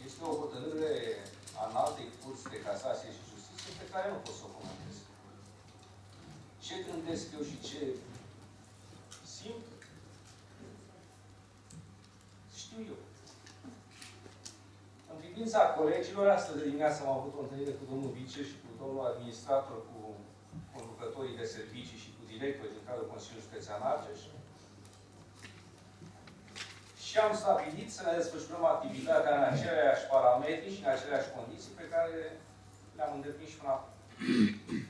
Este o hotărâre a Înaltei Curți de Casație și Justiție pe care nu pot să o comentez. Ce gândesc eu și ce simt, știu eu. În privința colegilor, astăzi dimineață am avut o întâlnire cu domnul vice și cu domnul administrator, cu conducătorii de servicii și cu directorii din cadrul Consiliului Județean Argeș. Și am stabilit să ne desfășurăm activitatea în aceleași parametri și în aceleași condiții pe care le-am îndeplinit și până acum.